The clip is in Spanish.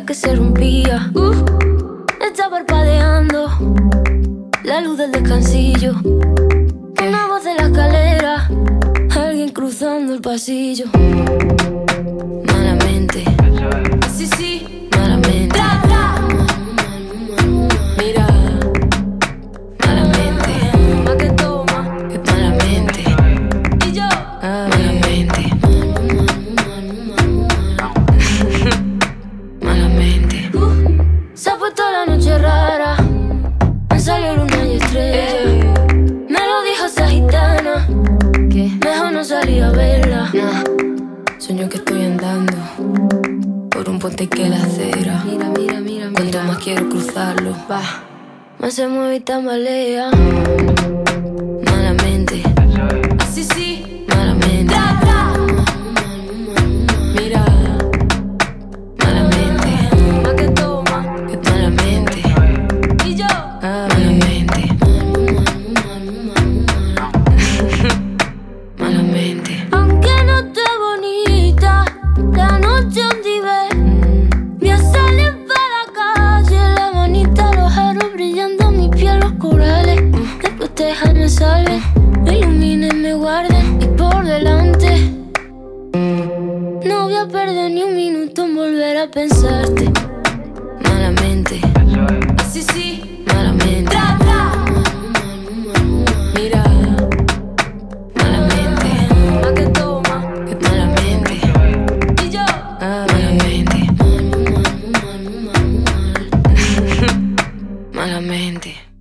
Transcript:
que se rompía. Está parpadeando la luz del descansillo. Una voz de la escalera, alguien cruzando el pasillo. Malamente, sí, sí, malamente. Mira, malamente, más que toma, que malamente. Y yo, malamente. Malamente. Se ha puesto la noche rara, han salido luna y estrella. Me lo dijo esa gitana, que mejor no salir a verla. Sueño que estoy andando por un puente que la acera. Mira, mira, mira, cuanto más quiero cruzarlo, más se mueve y tambalea. Malamente, sí, sí, malamente. Mira, malamente, más que toma, que malamente. Y yo, malamente. Malamente. Aunque no esté bonita, la noche un dive. Voy a salir para la calle, la manita, los aros brillando, mi piel, los corales. Me protejan, me salven, me iluminen, me guarden. Y por delante, no voy a perder ni un minuto en volver a pensarte. Malamente, sí, sí, malamente. Mira, malamente, más que toma, que malamente. Y yo, malamente. Malamente.